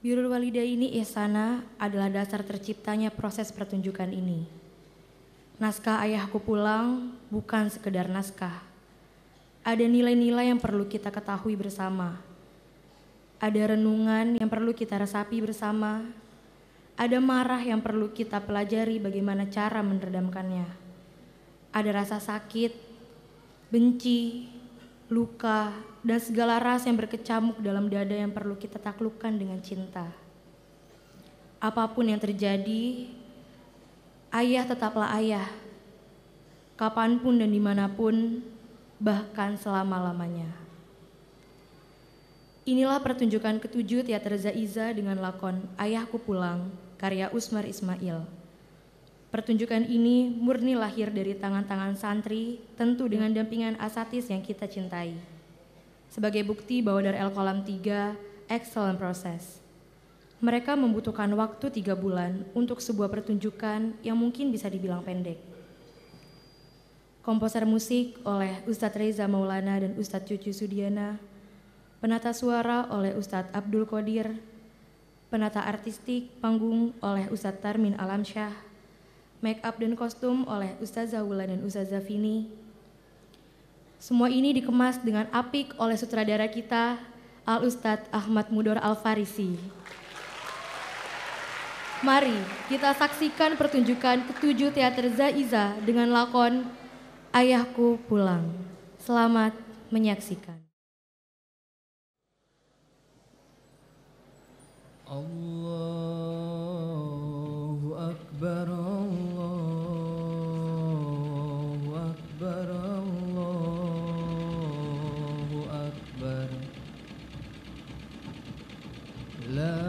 Birrul walidaini ihsana adalah dasar terciptanya proses pertunjukan ini. Naskah Ayahku Pulang bukan sekedar naskah. Ada nilai-nilai yang perlu kita ketahui bersama. Ada renungan yang perlu kita resapi bersama. Ada marah yang perlu kita pelajari bagaimana cara meredamkannya. Ada rasa sakit, benci, luka, dan segala rasa yang berkecamuk dalam dada yang perlu kita taklukkan dengan cinta. Apapun yang terjadi, ayah tetaplah ayah. Kapanpun dan dimanapun, bahkan selama-lamanya. Inilah pertunjukan ketujuh Teater Zaiza dengan lakon Ayahku Pulang, karya Usmar Ismail. Pertunjukan ini murni lahir dari tangan-tangan santri, tentu dengan dampingan asatis yang kita cintai. Sebagai bukti bahwa dari Al-Qalam 3, excellent proses. Mereka membutuhkan waktu 3 bulan untuk sebuah pertunjukan yang mungkin bisa dibilang pendek. Komposer musik oleh Ustadz Reza Maulana dan Ustadz Cucu Sudiana, penata suara oleh Ustadz Abdul Qadir, penata artistik panggung oleh Ustadz Tarmin Alamsyah, make up dan kostum oleh Ustazah Wula dan Ustazah Vini. Semua ini dikemas dengan apik oleh sutradara kita, Al-Ustadz Ahmad Mudor Al-Farisi. Mari kita saksikan pertunjukan ketujuh Teater Zaiza dengan lakon Ayahku Pulang. Selamat menyaksikan. Allahu Akbar, Allahu Akbar, Allahu Akbar. La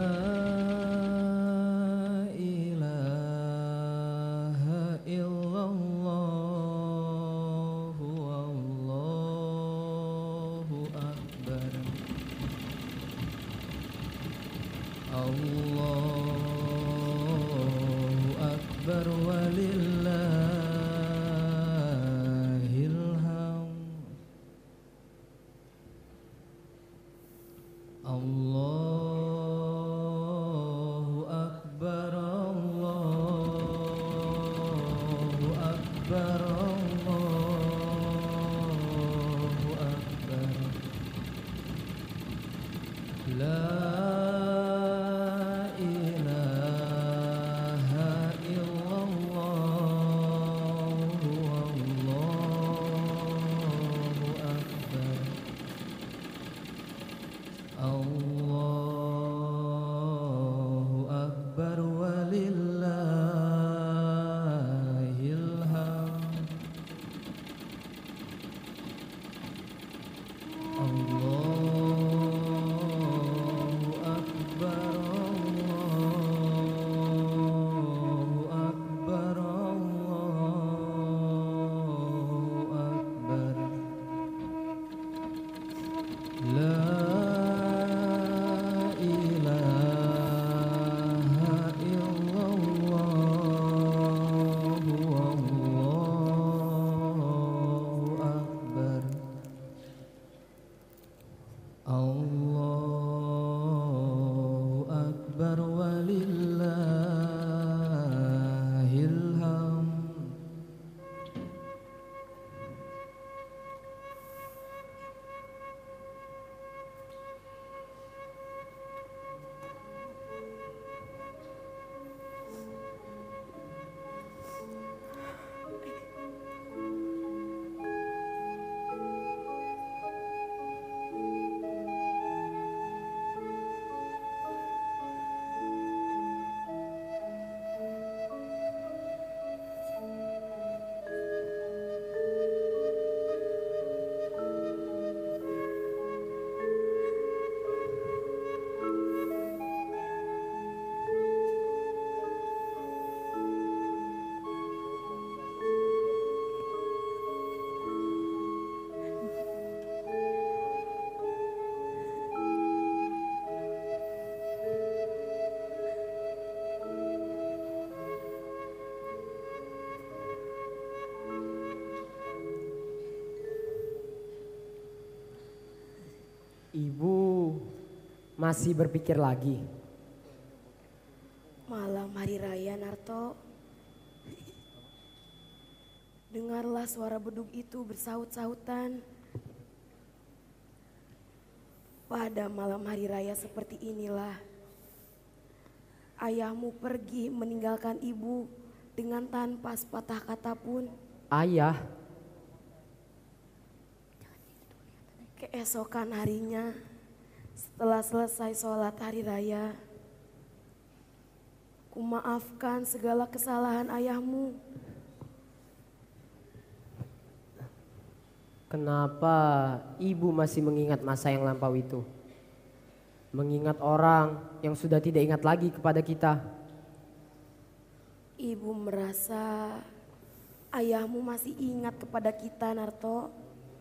ilaha illallah, Allahu Akbar. Allahu Akbar walillahil hamd. Allahu Akbar, Allahu Akbar, Allahu Akbar. La Allahu Akbar walillahil hamd. Allahu Akbar, Allahu Akbar, Allahu Akbar. La Allahu Akbar walillahil hamd. Ibu masih berpikir lagi Malam hari raya, Narto. Dengarlah suara bedug itu bersaut-sautan. Pada malam hari raya seperti inilah, ayahmu pergi meninggalkan ibu dengan tanpa sepatah kata pun. Ayah, Keesokan harinya, setelah selesai sholat hari raya, kumaafkan segala kesalahan ayahmu. kenapa ibu masih mengingat masa yang lampau itu? Mengingat orang yang sudah tidak ingat lagi kepada kita. Ibu merasa ayahmu masih ingat kepada kita, Narto.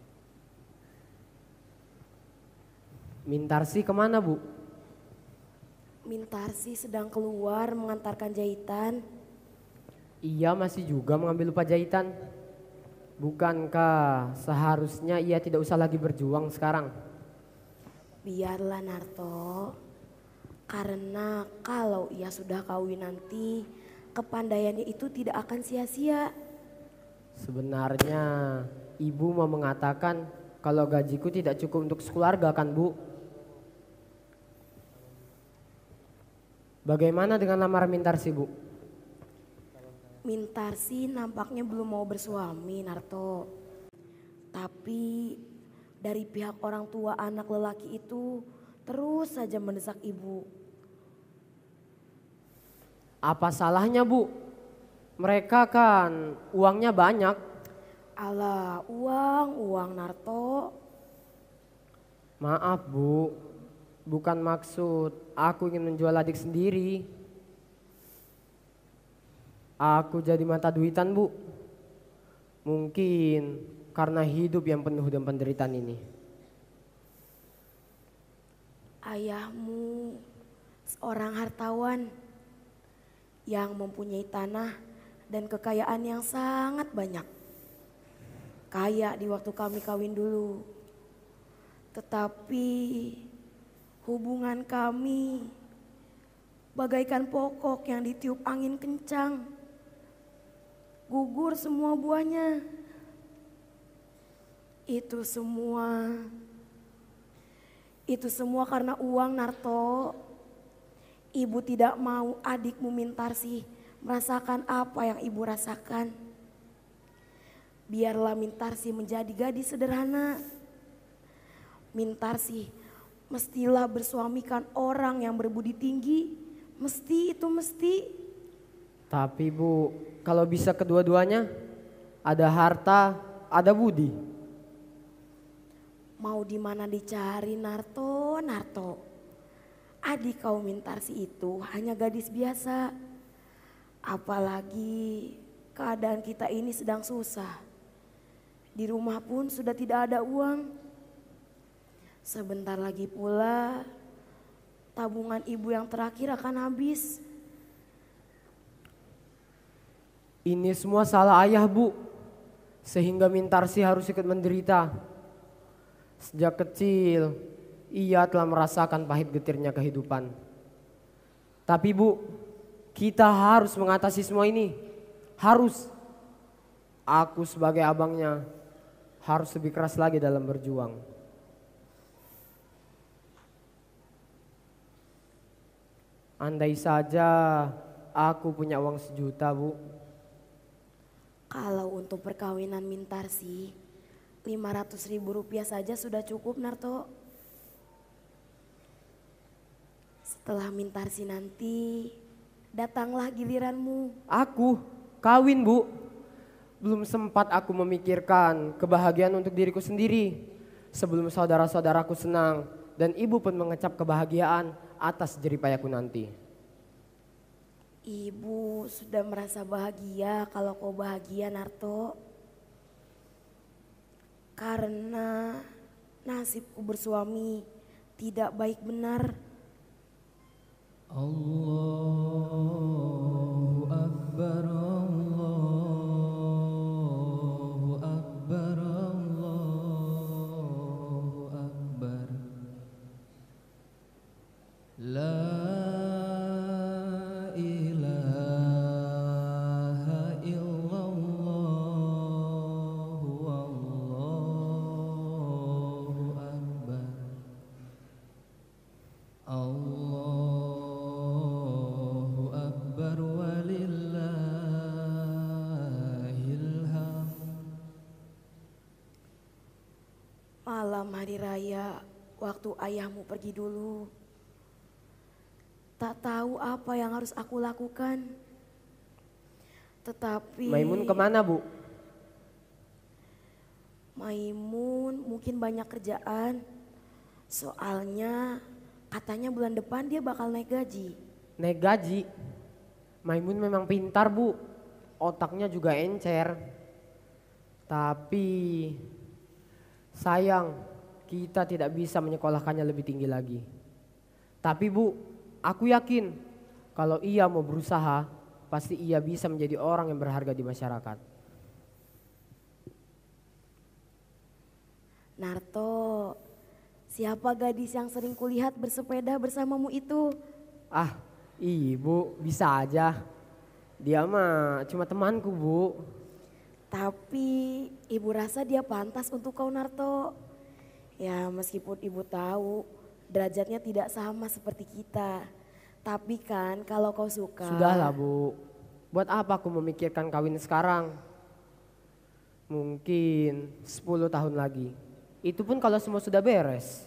Mintarsi kemana, Bu? Mintarsi sedang keluar mengantarkan jahitan. Ia masih juga mengambil upah jahitan. Bukankah seharusnya ia tidak usah lagi berjuang sekarang? Biarlah, Narto. Karena kalau ia sudah kawin nanti, kepandaiannya itu tidak akan sia-sia. Sebenarnya ibu mau mengatakan kalau gajiku tidak cukup untuk sekeluarga kan, Bu? Bagaimana dengan lamar Mintarsi, Bu? Mintarsi nampaknya belum mau bersuami, Narto. Tapi dari pihak orang tua anak lelaki itu terus saja mendesak ibu. Apa salahnya, Bu? Mereka kan uangnya banyak. Alah, uang, Narto. Maaf, Bu. Bukan maksud aku ingin menjual adik sendiri. Aku jadi mata duitan, Bu. Mungkin karena hidup yang penuh dengan penderitaan ini. Ayahmu seorang hartawan yang mempunyai tanah dan kekayaan yang sangat banyak. Kaya di waktu kami kawin dulu. Tetapi hubungan kami bagaikan pokok yang ditiup angin kencang. Gugur semua buahnya. Itu semua karena uang, Narto. Ibu tidak mau adikmu Mintarsi merasakan apa yang ibu rasakan. Biarlah Mintarsi menjadi gadis sederhana. Mintarsi mestilah bersuamikan orang yang berbudi tinggi. Mesti. Tapi, Bu, kalau bisa kedua-duanya, ada harta, ada budi. Mau di mana dicari, Narto? Adik kau Mintarsi itu hanya gadis biasa. Apalagi keadaan kita ini sedang susah. Di rumah pun sudah tidak ada uang. Sebentar lagi pula tabungan ibu yang terakhir akan habis. Ini semua salah ayah, Bu. Sehingga Mintarsi harus ikut menderita. Sejak kecil, ia telah merasakan pahit getirnya kehidupan. Tapi, Bu, kita harus mengatasi semua ini. Harus. Aku sebagai abangnya harus lebih keras lagi dalam berjuang. Andai saja aku punya uang 1 juta, Bu. Kalau untuk perkawinan Mintarsi, 500.000 rupiah saja sudah cukup, Narto. Setelah Mintarsi nanti, datanglah giliranmu. Aku kawin, Bu. Belum sempat aku memikirkan kebahagiaan untuk diriku sendiri. Sebelum saudara-saudaraku senang dan ibu pun mengecap kebahagiaan atas jeripayaku nanti. Ibu sudah merasa bahagia kalau kau bahagia, Narto. Karena nasibku bersuami tidak baik benar. Allahu Akbar, Allahu Akbar, Allahu Akbar. La ilaha illallah wallahu akbar. Allahu akbar walillahil hamd. Malam hari raya, waktu ayahmu pergi dulu, tak tahu apa yang harus aku lakukan. Tetapi Maimun kemana Bu? Maimun mungkin banyak kerjaan. Soalnya katanya bulan depan dia bakal naik gaji. Naik gaji? Maimun memang pintar Bu, otaknya juga encer. Tapi sayang kita tidak bisa menyekolahkannya lebih tinggi lagi. Tapi Bu, aku yakin kalau ia mau berusaha, pasti ia bisa menjadi orang yang berharga di masyarakat. Narto, siapa gadis yang sering kulihat bersepeda bersamamu itu? Ah, Ibu bisa aja. Dia mah cuma temanku Bu. Tapi ibu rasa dia pantas untuk kau, Narto. Ya meskipun ibu tahu derajatnya tidak sama seperti kita. Tapi kan kalau kau suka. Sudahlah Bu, buat apa aku memikirkan kawin sekarang? Mungkin 10 tahun lagi. Itu pun kalau semua sudah beres.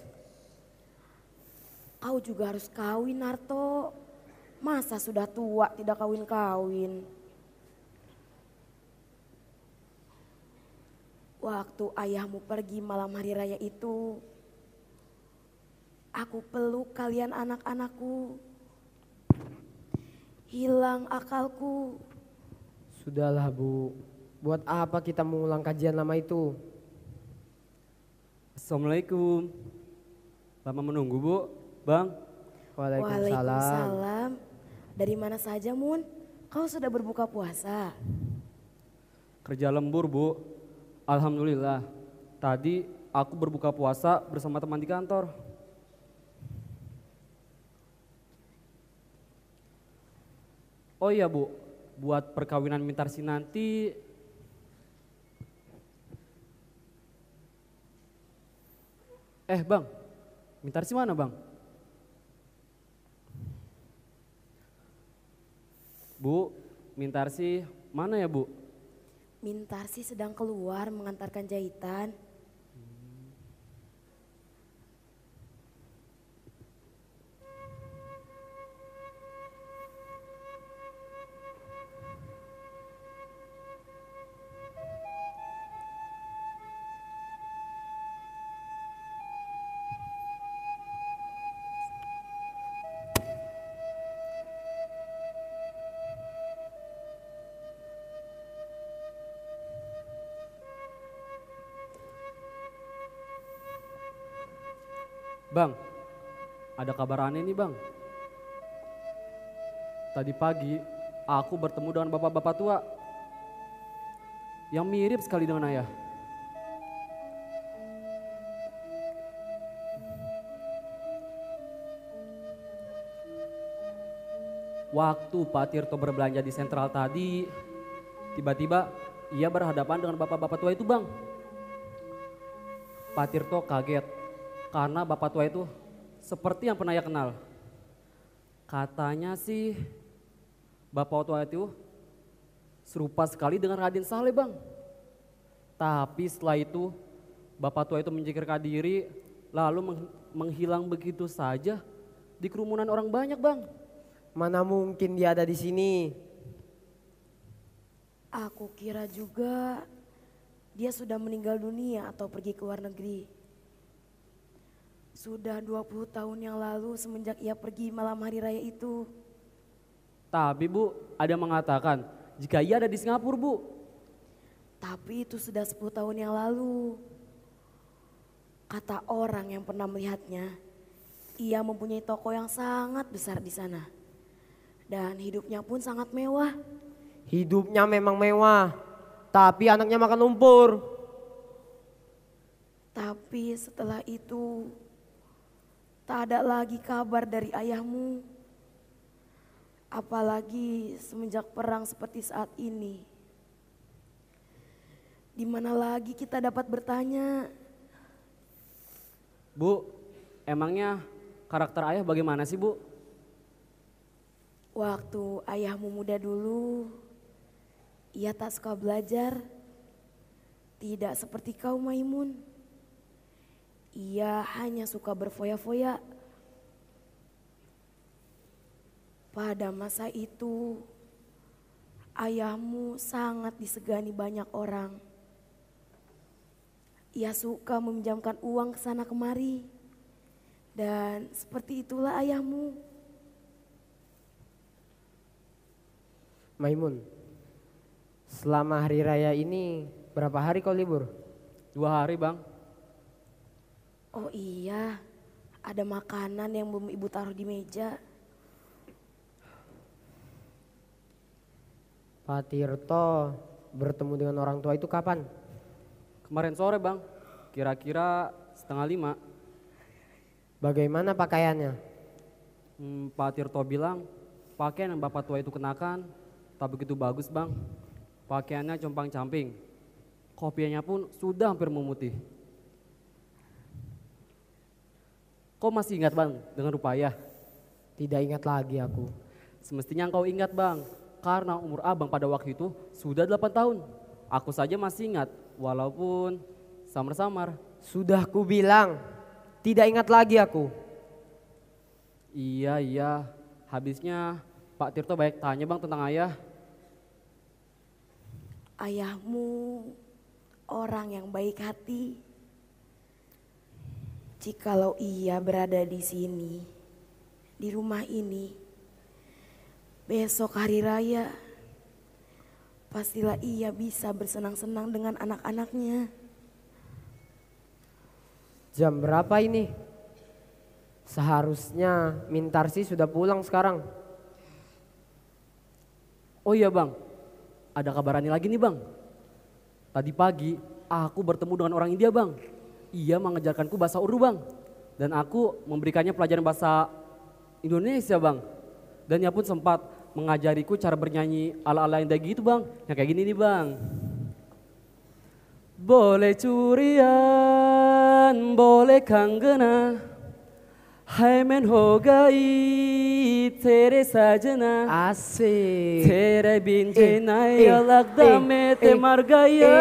Kau juga harus kawin, Narto. Masa sudah tua tidak kawin-kawin? Waktu ayahmu pergi malam hari raya itu, aku peluk kalian anak-anakku. Hilang akalku. Sudahlah Bu, buat apa kita mengulang kajian lama itu? Assalamualaikum. Lama menunggu Bu, Bang. Waalaikumsalam. Waalaikumsalam. Dari mana saja, Mun? Kau sudah berbuka puasa? Kerja lembur Bu. Alhamdulillah. Tadi aku berbuka puasa bersama teman di kantor. Oh iya Bu, buat perkawinan Mintarsi nanti Bang, Mintarsi mana Bang? Bu, Mintarsi mana ya Bu? Mintarsi sedang keluar mengantarkan jahitan. Bang, ada kabar aneh nih Bang. Tadi pagi aku bertemu dengan bapak-bapak tua yang mirip sekali dengan ayah. Waktu Pak Tirto berbelanja di sentral tadi, tiba-tiba ia berhadapan dengan bapak-bapak tua itu Bang. Pak Tirto kaget karena bapak tua itu seperti yang pernah ia kenal. Katanya sih bapak tua itu serupa sekali dengan Raden Saleh Bang. Tapi setelah itu bapak tua itu menyingkirkan diri lalu menghilang begitu saja di kerumunan orang banyak Bang. Mana mungkin dia ada di sini? Aku kira juga dia sudah meninggal dunia atau pergi ke luar negeri. Sudah 20 tahun yang lalu semenjak ia pergi malam hari raya itu. Tapi Bu, ada yang mengatakan jika ia ada di Singapura Bu. Tapi itu sudah 10 tahun yang lalu. Kata orang yang pernah melihatnya, ia mempunyai toko yang sangat besar di sana. Dan hidupnya pun sangat mewah. Hidupnya memang mewah, tapi anaknya makan lumpur. Tapi setelah itu tak ada lagi kabar dari ayahmu. Apalagi semenjak perang seperti saat ini. Di mana lagi kita dapat bertanya? Bu, emangnya karakter ayah bagaimana sih Bu? Waktu ayahmu muda dulu, ia tak suka belajar. Tidak seperti kau Maimun. Ia hanya suka berfoya-foya. Pada masa itu, ayahmu sangat disegani banyak orang. Ia suka meminjamkan uang ke sana kemari. Dan seperti itulah ayahmu. Maimun, selama hari raya ini berapa hari kau libur? 2 hari Bang. Oh iya, ada makanan yang belum ibu taruh di meja. Pak Tirto bertemu dengan orang tua itu kapan? Kemarin sore Bang, kira-kira 4:30. Bagaimana pakaiannya? Pak Tirto bilang pakaian yang bapak tua itu kenakan tak begitu bagus Bang. Pakaiannya compang-camping. Kopiahnya pun sudah hampir memutih. Kau masih ingat Bang dengan rupa ayah? Tidak ingat lagi aku. Semestinya kau ingat Bang, karena umur abang pada waktu itu sudah 8 tahun. Aku saja masih ingat, walaupun samar-samar. Sudah ku bilang, tidak ingat lagi aku. Iya, habisnya Pak Tirto banyak tanya Bang tentang ayah. Ayahmu orang yang baik hati. Jikalau ia berada di sini, di rumah ini, besok hari raya, pastilah ia bisa bersenang-senang dengan anak-anaknya. Jam berapa ini? Seharusnya Mintarsi sudah pulang sekarang. Oh iya Bang, ada kabar aneh lagi nih Bang. Tadi pagi aku bertemu dengan orang India Bang. Ia mengajarkanku bahasa Urdu Bang. Dan aku memberikannya pelajaran bahasa Indonesia Bang. Dan ia pun sempat mengajariku cara bernyanyi ala-ala India gitu Bang. Yang kayak gini nih Bang. Boleh curian, boleh kanggena, hai men ho gai tere sajana, Asik. tere bin jenai alak dame te margaya,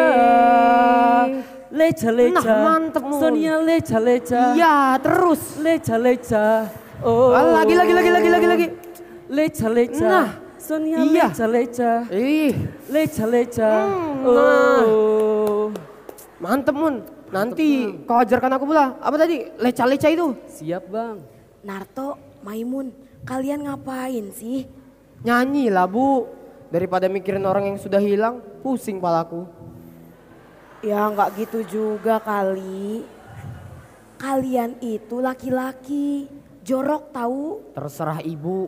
leca leca, Nah, mantep, Mun. Sonia leca leca, Iya, terus. leca leca, oh Lagi. leca leca, Nah, Sonia iya. leca leca, Ih, leca leca, nah. oh. mantep Mun. Nanti kau ajarkan aku pula. Apa tadi? Leca-leca itu? Siap Bang. Narto, Maimun, kalian ngapain sih? Nyanyi lah Bu. Daripada mikirin orang yang sudah hilang, pusing palaku. Ya nggak gitu juga kali. Kalian itu laki-laki, jorok tahu. Terserah ibu.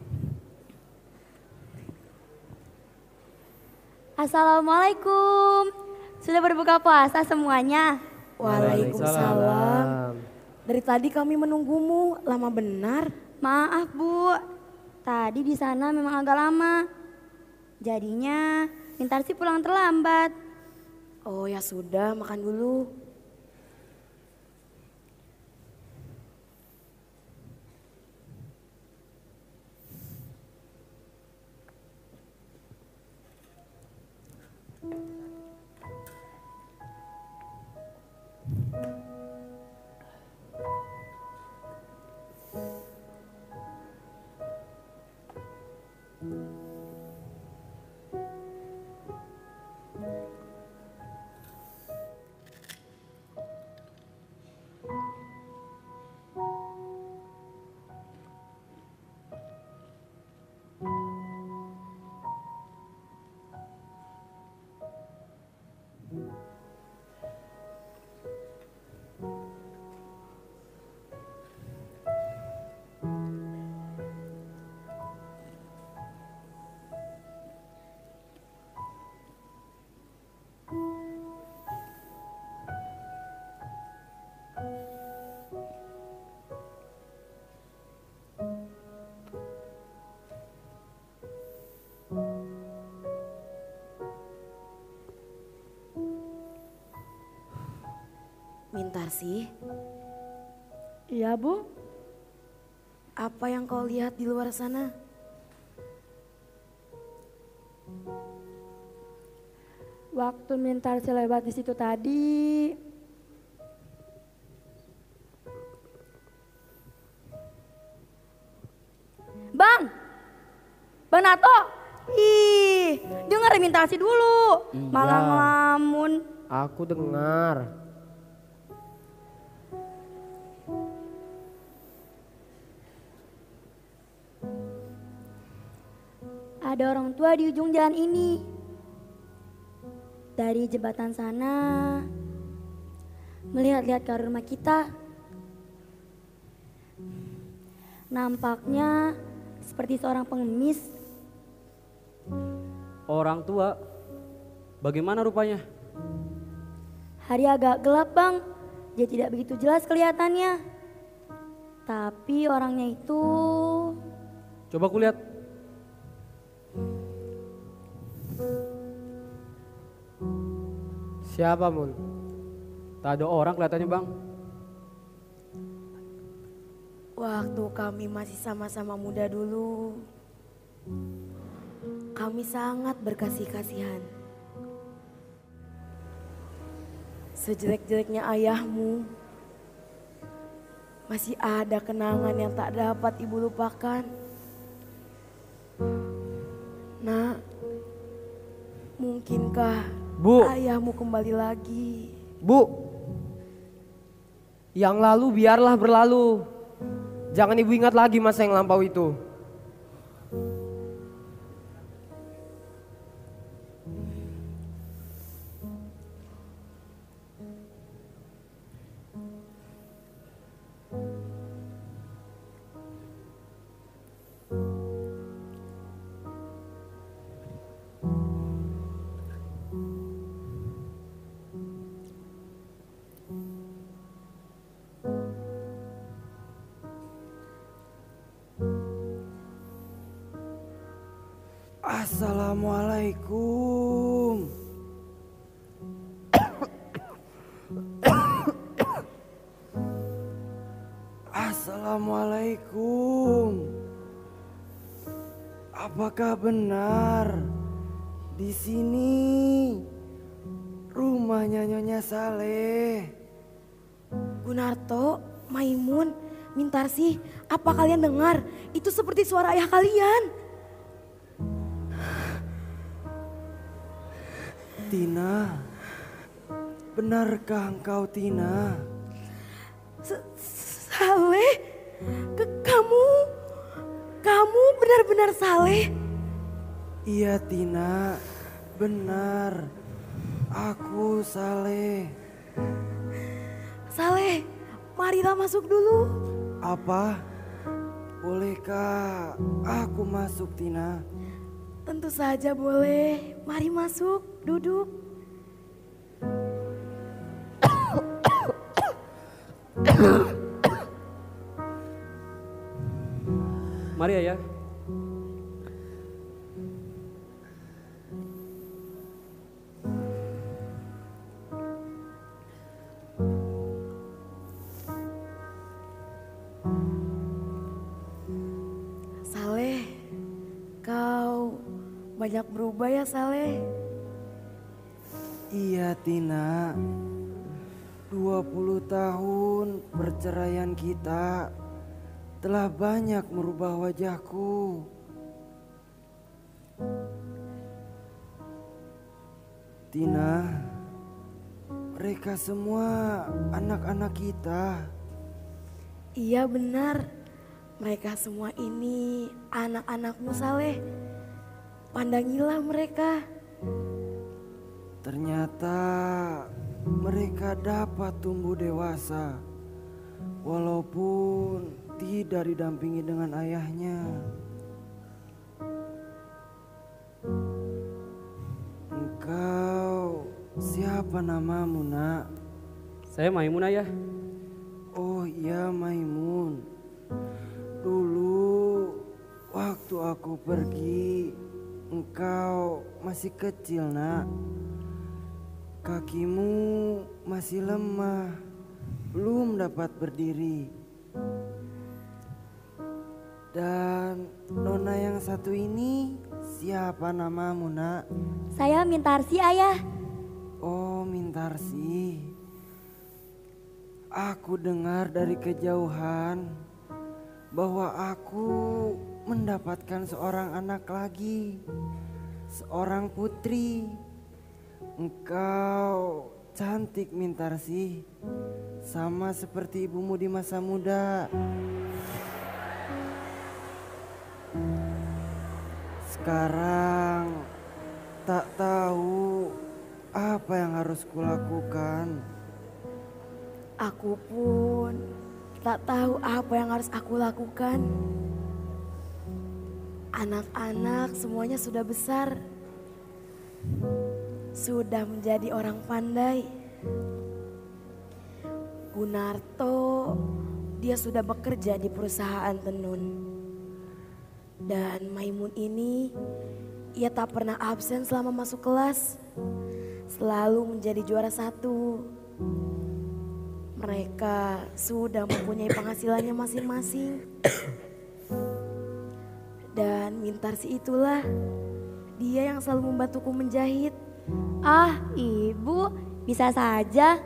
Assalamualaikum. Sudah berbuka puasa semuanya? Waalaikumsalam. Dari tadi kami menunggumu, lama benar. Maaf Bu, tadi di sana memang agak lama. Jadinya Mintarsi pulang terlambat. Oh ya sudah, makan dulu. Mintarsih, Iya, Bu. apa yang kau lihat di luar sana? Waktu Mintarsi lewat di situ tadi, Bang! Bang Nato! Ih, denger Mintarsi dulu. Iya. Malah ngelamun. Aku dengar. Ada orang tua di ujung jalan ini. Dari jembatan sana, melihat-lihat ke rumah kita. Nampaknya seperti seorang pengemis. Orang tua, bagaimana rupanya? Hari agak gelap, Bang. Dia tidak begitu jelas kelihatannya. Tapi orangnya itu... Coba kulihat. Siapa, Mun? Tak ada orang kelihatannya, Bang. Waktu kami masih sama-sama muda dulu, kami sangat berkasih-kasihan. Sejelek-jeleknya ayahmu, masih ada kenangan yang tak dapat ibu lupakan. Nak, mungkinkah Bu. ayahmu kembali lagi? Bu, yang lalu biarlah berlalu. Jangan ibu ingat lagi masa yang lampau itu. Assalamualaikum. Assalamualaikum. Apakah benar di sini rumahnya Nyonya Saleh? Gunarto, Maimun, Mintarsih, apa kalian dengar? Itu seperti suara ayah kalian. Tina, benarkah engkau Tina? Saleh, kamu benar-benar Saleh? Iya Tina, benar. Aku Saleh. Saleh, marilah masuk dulu. Apa? Bolehkah aku masuk Tina? Tentu saja boleh. Mari masuk, duduk. Mari Ayah. Saleh, kau banyak berubah ya Saleh. Iya Tina, 20 tahun perceraian kita telah banyak merubah wajahku. Tina, mereka semua anak-anak kita. Iya benar, mereka semua ini anak-anakmu Saleh. Pandangilah mereka. Ternyata mereka dapat tumbuh dewasa walaupun tidak didampingi dengan ayahnya. Engkau siapa namamu nak? Saya Maimun Ayah. Oh iya Maimun. Dulu waktu aku pergi engkau masih kecil nak. Kakimu masih lemah, belum dapat berdiri. Dan nona yang satu ini siapa namamu, Nak? Saya Mintarsi, Ayah. Oh, Mintarsi. Aku dengar dari kejauhan bahwa aku mendapatkan seorang anak lagi, seorang putri. Engkau cantik, Mintarsi, sama seperti ibumu di masa muda. Sekarang tak tahu apa yang harus kulakukan. Aku pun tak tahu apa yang harus aku lakukan. Anak-anak semuanya sudah besar, sudah menjadi orang pandai. Gunarto, dia sudah bekerja di perusahaan tenun. Dan Maimun ini, ia tak pernah absen selama masuk kelas. Selalu menjadi juara 1. Mereka sudah mempunyai penghasilannya masing-masing. Dan Mintarsi itulah, dia yang selalu membantuku menjahit. Ah, Ibu, bisa saja.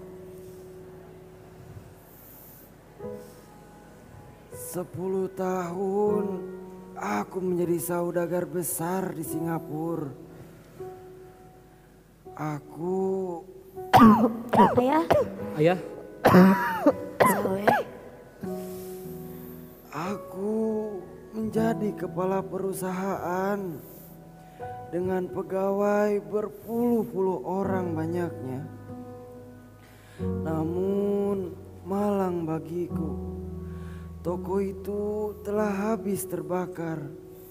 10 tahun aku menjadi saudagar besar di Singapura. Aku Ayah, Ayah, Saleh, Aku menjadi kepala perusahaan dengan pegawai berpuluh-puluh orang banyaknya. Namun malang bagiku, toko itu telah habis terbakar.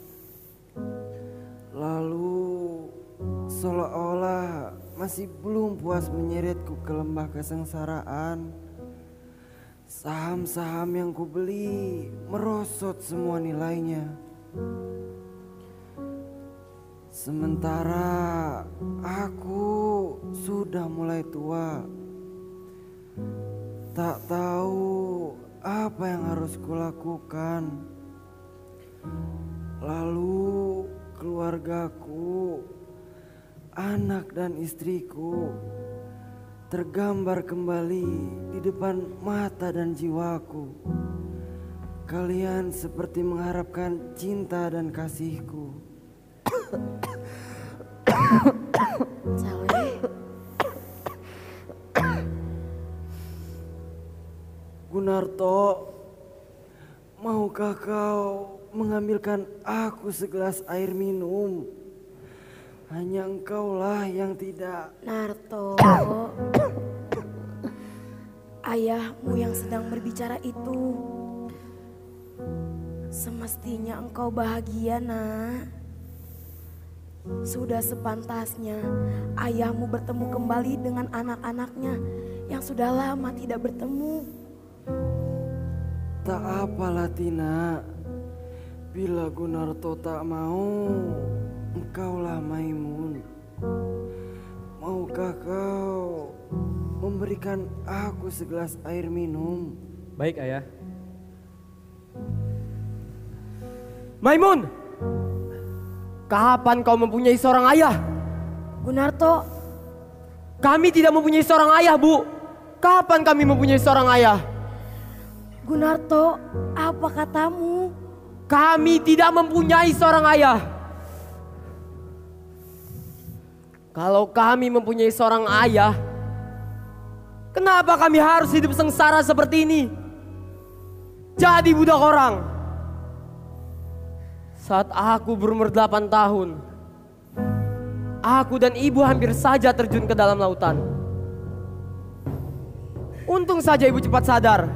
Lalu seolah-olah masih belum puas menyeretku ke lembah kesengsaraan. Saham-saham yang kubeli merosot semua nilainya. Sementara aku sudah mulai tua. Tak tahu apa yang harus kulakukan. Lalu keluargaku, anak dan istriku tergambar kembali di depan mata dan jiwaku. Kalian seperti mengharapkan cinta dan kasihku. Saleh, Gunarto, maukah kau mengambilkan aku segelas air minum? Hanya engkaulah yang tidak. Narto, ayahmu yang sedang berbicara itu. Semestinya engkau bahagia, Nak. Sudah sepantasnya ayahmu bertemu kembali dengan anak-anaknya yang sudah lama tidak bertemu. Tak apalah Tina, bila Gunarto tak mau, engkaulah Maimun. Maukah kau memberikan aku segelas air minum? baik Ayah. Maimun, kapan kau mempunyai seorang ayah? Gunarto, Kami tidak mempunyai seorang ayah, Bu. Kapan kami mempunyai seorang ayah? Gunarto, apa katamu? Kami tidak mempunyai seorang ayah. Kalau kami mempunyai seorang ayah, kenapa kami harus hidup sengsara seperti ini? Jadi budak orang. Saat aku berumur 8 tahun, aku dan ibu hampir saja terjun ke dalam lautan. Untung saja ibu cepat sadar.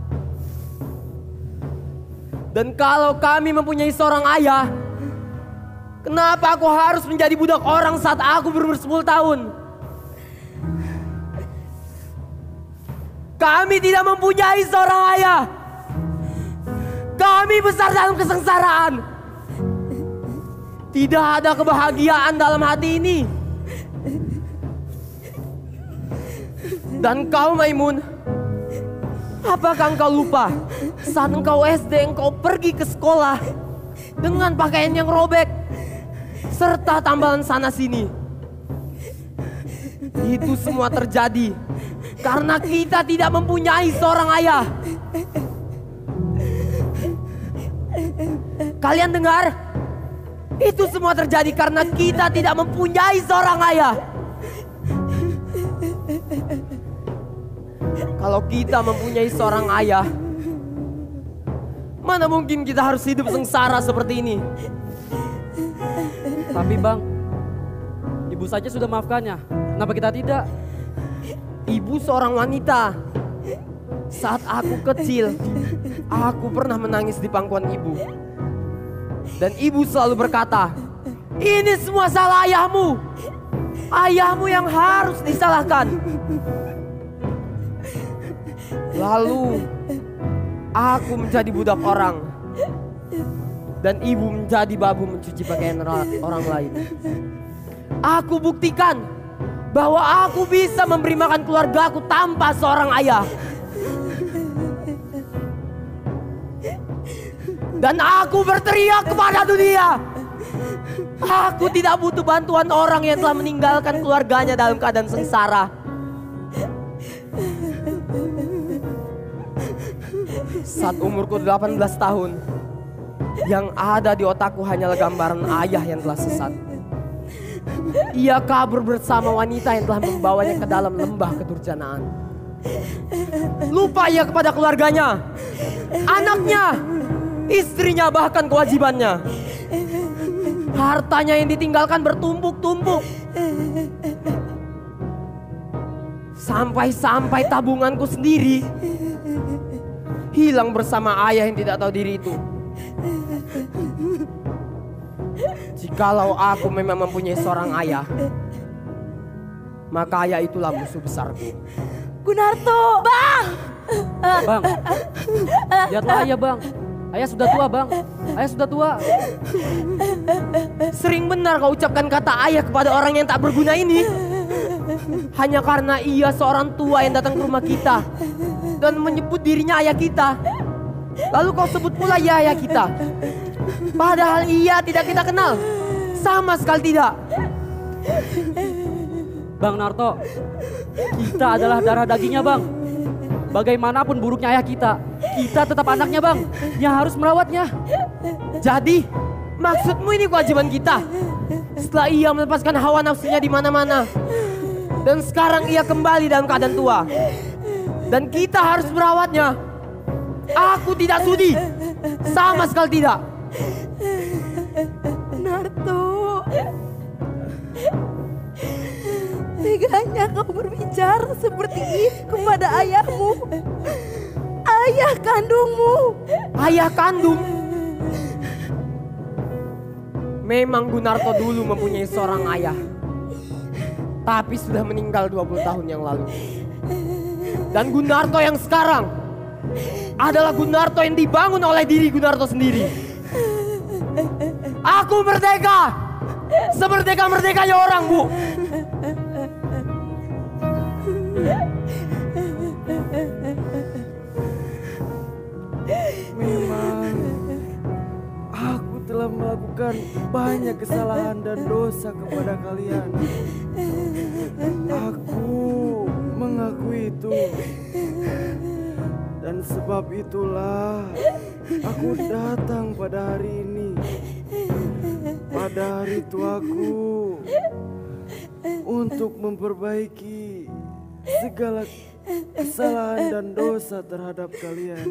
Dan kalau kami mempunyai seorang ayah, kenapa aku harus menjadi budak orang saat aku berumur 10 tahun? Kami tidak mempunyai seorang ayah. Kami besar dalam kesengsaraan. Tidak ada kebahagiaan dalam hati ini. Dan kau Maimun, Apakah engkau lupa saat engkau SD engkau pergi ke sekolah dengan pakaian yang robek serta tambalan sana sini? Itu semua terjadi karena kita tidak mempunyai seorang ayah. Kalian dengar? Itu semua terjadi karena kita tidak mempunyai seorang ayah. Kalau kita mempunyai seorang ayah, mana mungkin kita harus hidup sengsara seperti ini? Tapi Bang, ibu saja sudah maafkannya. Kenapa kita tidak? Ibu seorang wanita. Saat aku kecil, aku pernah menangis di pangkuan ibu. Dan ibu selalu berkata, ini semua salah ayahmu. Ayahmu yang harus disalahkan. Lalu aku menjadi budak orang. Dan ibu menjadi babu mencuci pakaian orang lain. Aku buktikan bahwa aku bisa memberi makan keluargaku tanpa seorang ayah. Dan aku berteriak kepada dunia, aku tidak butuh bantuan orang yang telah meninggalkan keluarganya dalam keadaan sengsara. Saat umurku 18 tahun, yang ada di otakku hanyalah gambaran ayah yang telah sesat. Ia kabur bersama wanita yang telah membawanya ke dalam lembah kedurjanaan. Lupa ia kepada keluarganya, anaknya, istrinya, bahkan kewajibannya. Hartanya yang ditinggalkan bertumpuk-tumpuk. Sampai-sampai tabunganku sendiri hilang bersama ayah yang tidak tahu diri itu. Jikalau aku memang mempunyai seorang ayah, maka ayah itulah musuh besarku. Gunarto! Bang! Bang, lihatlah ayah Bang. Ayah sudah tua Bang, ayah sudah tua. Sering benar kau ucapkan kata ayah kepada orang yang tak berguna ini. Hanya karena ia seorang tua yang datang ke rumah kita dan menyebut dirinya ayah kita. Lalu kau sebut pula ia ayah kita. Padahal ia tidak kita kenal. Sama sekali tidak. Bang Narto, kita adalah darah dagingnya Bang. Bagaimanapun buruknya ayah kita tetap anaknya Bang, yang harus merawatnya. Jadi, maksudmu ini kewajiban kita? Setelah ia melepaskan hawa nafsunya di mana-mana, dan sekarang ia kembali dalam keadaan tua, dan kita harus merawatnya. Aku tidak sudi, sama sekali tidak. Narto, teganya kau berbicara seperti ini kepada ayahmu, ayah kandungmu. Ayah kandung? Memang Gunarto dulu mempunyai seorang ayah, tapi sudah meninggal 20 tahun yang lalu. Dan Gunarto yang sekarang adalah Gunarto yang dibangun oleh diri Gunarto sendiri. Aku merdeka, semerdeka-merdekanya orang, Bu. Memang aku telah melakukan banyak kesalahan dan dosa kepada kalian. Aku mengakui itu. Dan sebab itulah aku datang pada hari ini, pada hari tuaku, untuk memperbaiki segala kesalahan dan dosa terhadap kalian.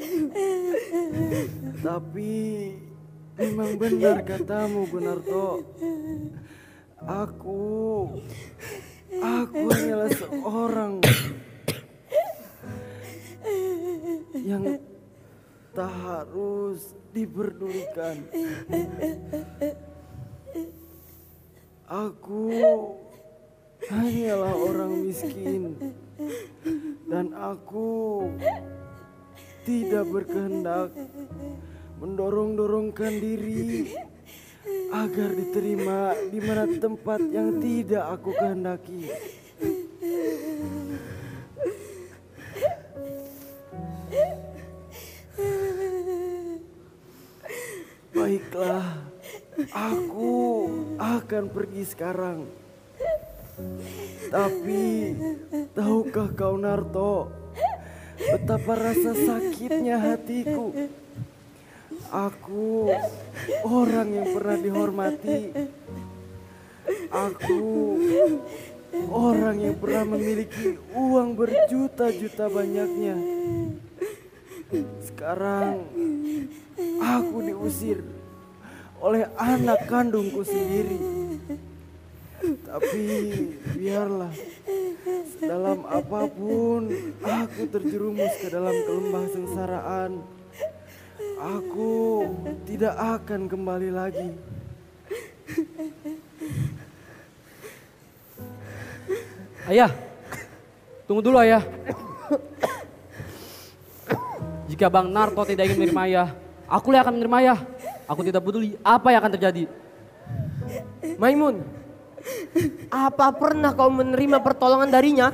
Tapi memang benar katamu Gunarto, aku hanyalah seorang yang tak harus diperdulikan. Aku hanyalah orang miskin dan aku tidak berkehendak mendorong-dorongkan diri agar diterima di mana tempat yang tidak aku kehendaki. Baiklah, aku akan pergi sekarang. Tapi tahukah kau Narto, betapa rasa sakitnya hatiku. Aku orang yang pernah dihormati. Aku orang yang pernah memiliki uang berjuta-juta banyaknya. Sekarang aku diusir oleh anak kandungku sendiri. Tapi biarlah, dalam apapun aku terjerumus ke dalam kelembah sengsaraan, aku tidak akan kembali lagi. Ayah, tunggu dulu ayah. Jika Bang Narto tidak ingin menerima ayah, akulah yang akan menerima ayah. Aku tidak peduli apa yang akan terjadi. Maimun, apa pernah kau menerima pertolongan darinya?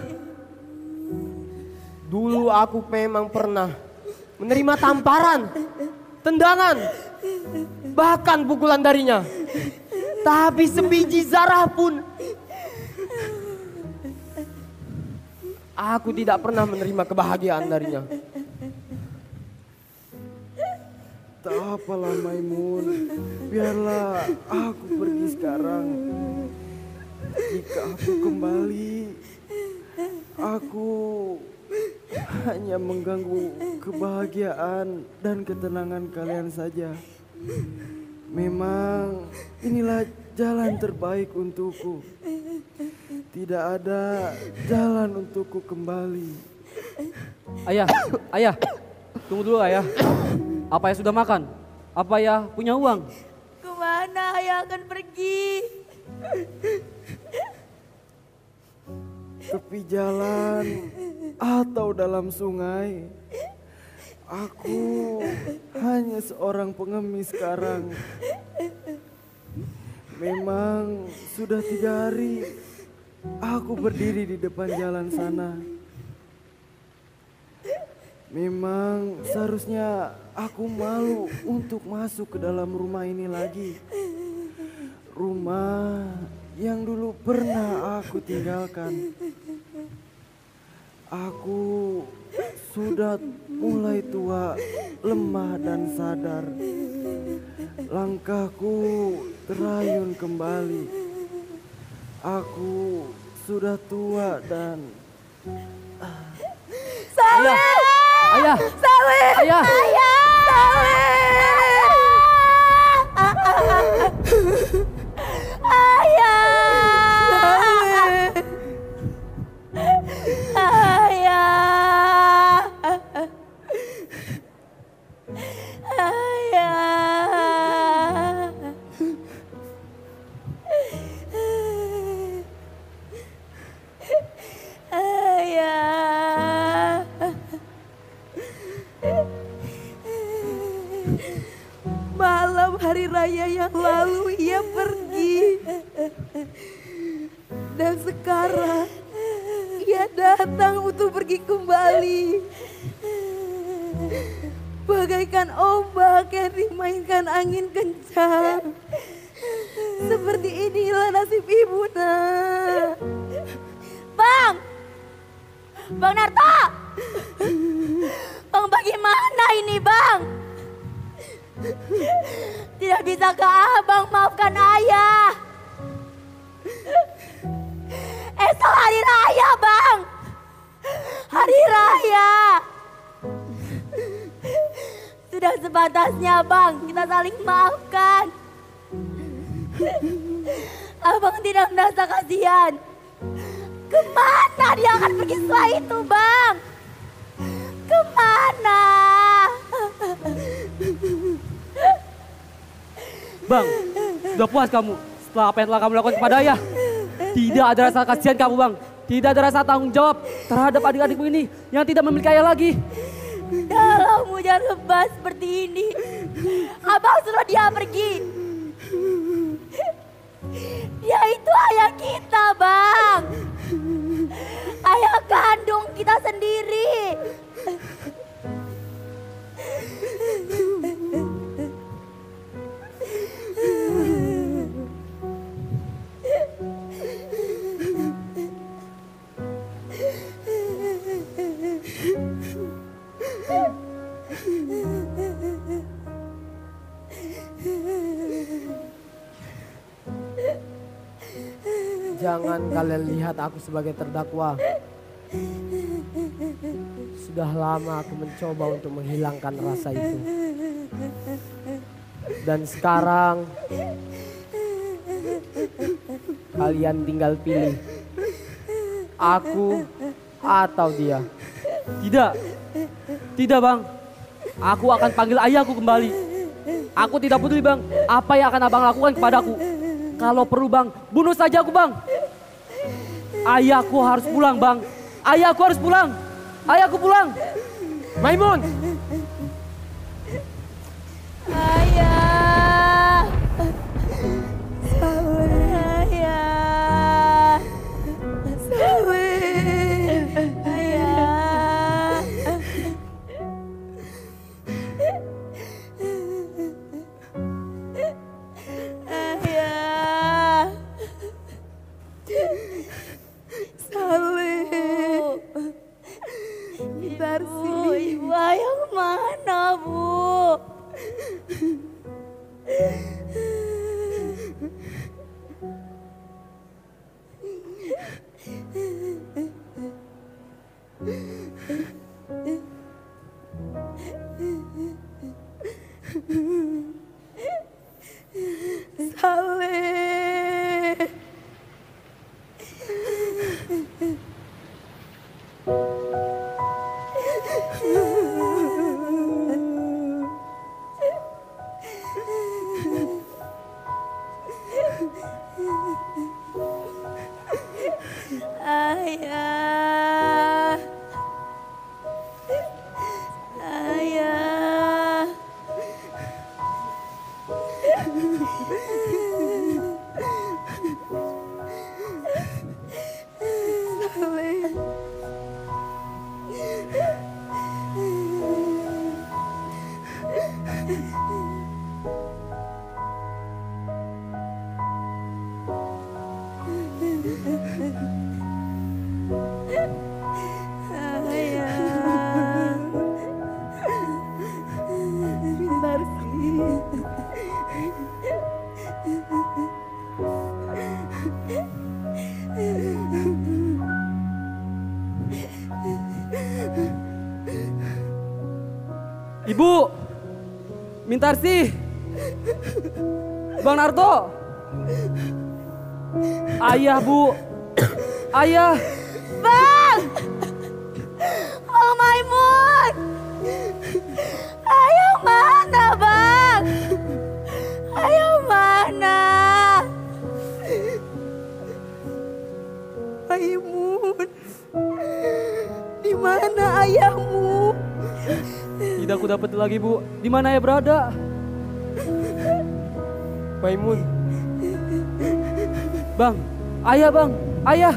Dulu aku memang pernah menerima tamparan, tendangan, bahkan pukulan darinya. Tapi sebiji zarah pun aku tidak pernah menerima kebahagiaan darinya. Tak apalah Maimun, biarlah aku pergi sekarang. Jika aku kembali, aku hanya mengganggu kebahagiaan dan ketenangan kalian saja. Memang inilah jalan terbaik untukku. Tidak ada jalan untukku kembali. Ayah, tunggu dulu ayah. Apa ayah sudah makan? Apa ayah punya uang? Kemana ayah akan pergi? Tepi jalan atau dalam sungai, aku hanya seorang pengemis sekarang. Memang sudah 3 hari aku berdiri di depan jalan sana. Memang seharusnya aku malu untuk masuk ke dalam rumah ini lagi. Rumah yang dulu pernah aku tinggalkan. Aku sudah mulai tua, lemah dan sadar. Langkahku terayun kembali. Aku sudah tua dan... Ayah! Ayah! Ayah! Malam hari raya yang lalu ia pergi. Dan sekarang ia datang untuk pergi kembali. Bagaikan ombak yang dimainkan angin kencang. Seperti inilah nasib ibu nak. Bang Narto! Bang bagaimana ini bang? Tidak bisakah abang maafkan ayah? Esok hari raya bang. Hari raya. Sudah sepantasnya bang kita saling maafkan. Abang tidak merasa kasihan. Kemana dia akan pergi setelah itu bang? Kemana? Bang, sudah puas kamu setelah apa yang telah kamu lakukan kepada ayah? Tidak ada rasa kasihan kamu bang. Tidak ada rasa tanggung jawab terhadap adik-adikmu ini yang tidak memiliki ayah lagi. Dalam hujan lebat seperti ini, abang suruh dia pergi. Dia itu ayah kita bang. Ayah kandung kita sendiri. Jangan kalian lihat aku sebagai terdakwa. Sudah lama aku mencoba untuk menghilangkan rasa itu. Dan sekarang kalian tinggal pilih, aku atau dia. Tidak, tidak bang. Aku akan panggil ayahku kembali. Aku tidak peduli bang, apa yang akan abang lakukan kepadaku. Kalau perlu bang, bunuh saja aku bang. Ayahku harus pulang bang. Ayahku harus pulang. Ayahku pulang. Maimun! Ayah. Ayah. Ayah. Ayah. Saleh. Bu, ibu ayah kemana bu? Saleh. Ayah. Ayah. Saleh. Ayah. Bentar sih. Ibu, Mintarsi, Bang Narto, ayah bu, ayah. Bang! Bang Maimun! Ayah mana bang? Ayah mana? Maimun, di mana ayahmu? Tidak aku dapat lagi bu, di mana ayah berada? Maimun, Bang, ayah bang, ayah.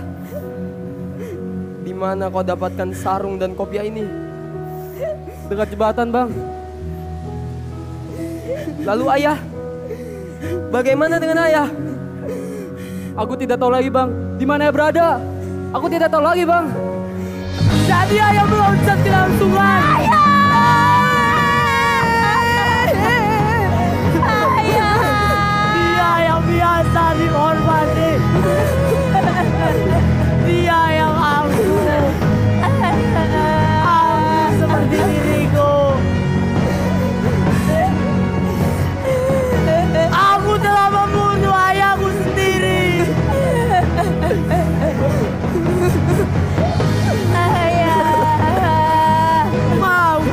di mana kau dapatkan sarung dan kopiah ini? Dekat jembatan bang. Lalu ayah? Bagaimana dengan ayah? Aku tidak tahu lagi bang, di mana ayah berada. Aku tidak tahu lagi bang. Jadi ayah meloncat ke dalam sungai. Dia yang biasa dihormati. Dia yang angkuh. Angkuh seperti diriku. Aku telah membunuh ayahku sendiri. Ayah. Maafkan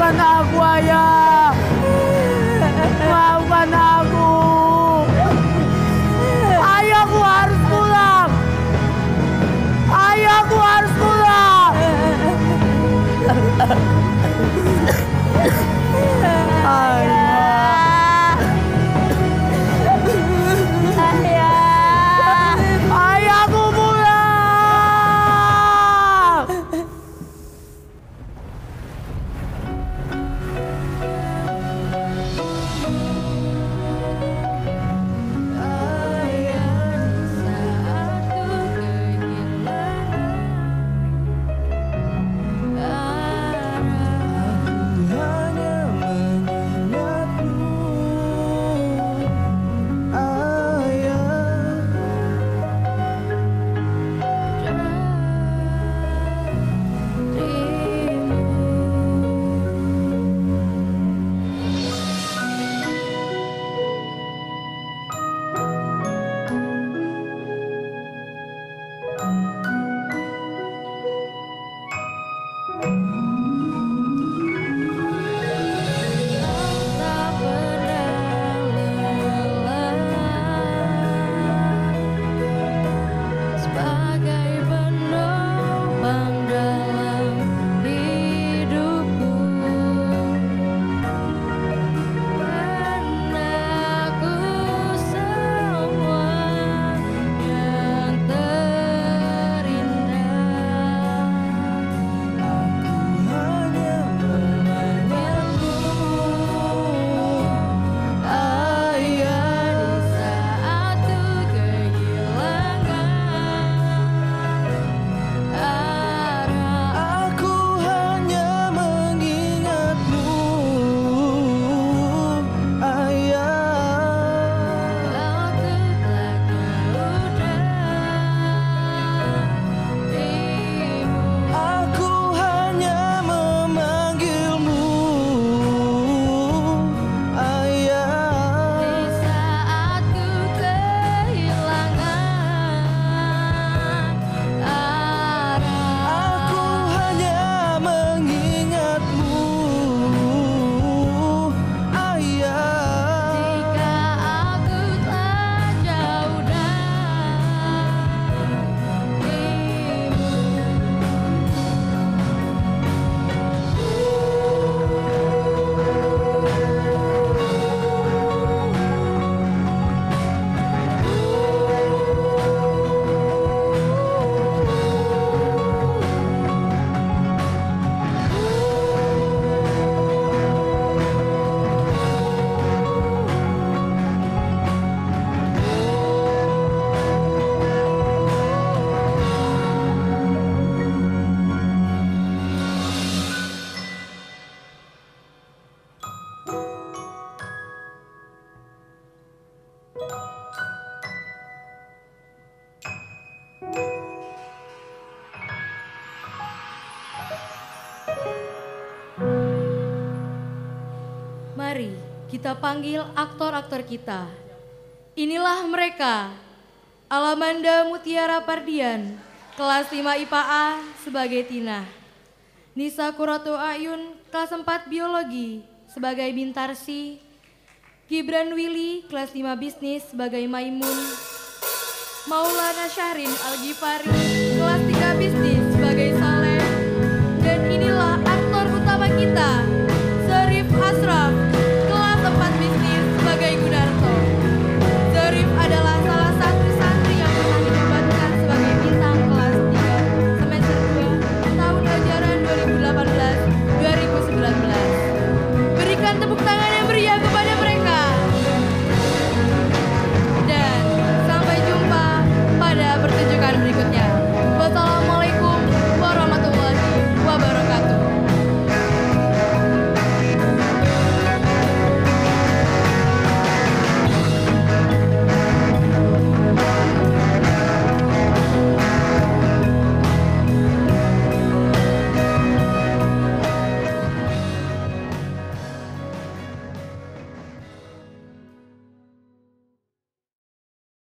kita panggil aktor-aktor kita. Inilah mereka, Alamanda Mutiara Pardian, kelas 5 IPA A sebagai Tina. Nisa Kurato Ayun, kelas 4 Biologi sebagai Bintarsi. Gibran Willy, kelas 5 Bisnis sebagai Maimun. Maulana Syahrin Al-Ghifari, kelas 3 Bisnis sebagai Saleh. Dan inilah aktor utama kita,